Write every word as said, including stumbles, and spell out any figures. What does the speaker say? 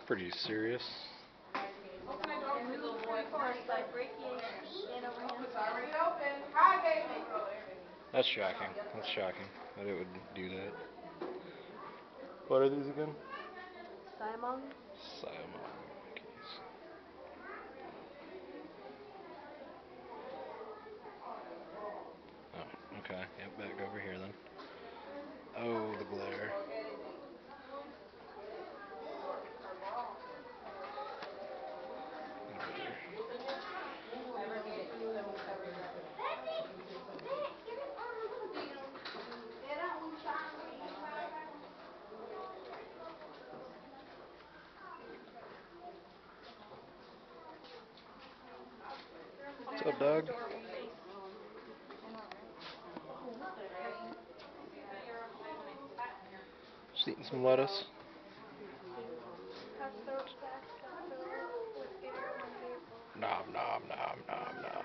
Pretty serious. That's shocking. That's shocking that it would do that. What are these again? Siamang. Siamang keys. Oh, okay. Yep, back over here then. Oh, the glare. What's up, dog? Just eating some lettuce. Nom nom nom nom nom.